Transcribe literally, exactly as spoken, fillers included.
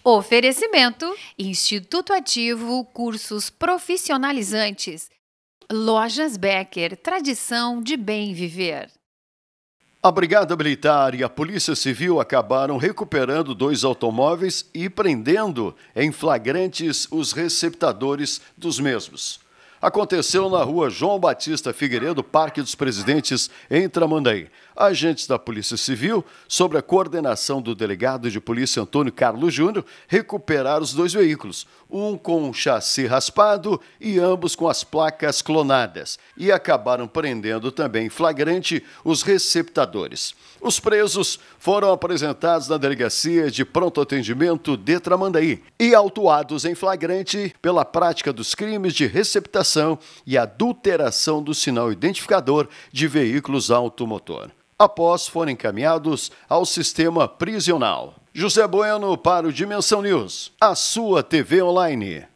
Oferecimento: Instituto Ativo, cursos profissionalizantes. Lojas Becker, tradição de bem viver. A Brigada Militar e a Polícia Civil acabaram recuperando dois automóveis e prendendo em flagrantes os receptadores dos mesmos. Aconteceu na rua João Batista Figueiredo, Parque dos Presidentes, em Tramandaí. Agentes da Polícia Civil, sob a coordenação do delegado de polícia Antônio Carlos Júnior, recuperaram os dois veículos, um com um chassi raspado e ambos com as placas clonadas, e acabaram prendendo também em flagrante os receptadores. Os presos foram apresentados na Delegacia de Pronto Atendimento de Tramandaí e autuados em flagrante pela prática dos crimes de receptação e adulteração do sinal identificador de veículos automotor. Após foram encaminhados ao sistema prisional. José Bueno para o Dimensão News, a sua T V online.